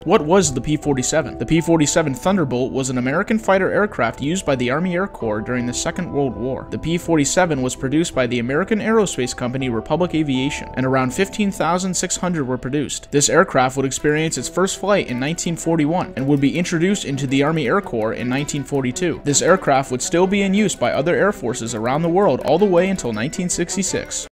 What was the P-47? The P-47 Thunderbolt was an American fighter aircraft used by the Army Air Corps during the Second World War. The P-47 was produced by the American aerospace company Republic Aviation, and around 15,600 were produced. This aircraft would experience its first flight in 1941 and would be introduced into the Army Air Corps in 1942. This aircraft would still be in use by other air forces around the world all the way until 1966.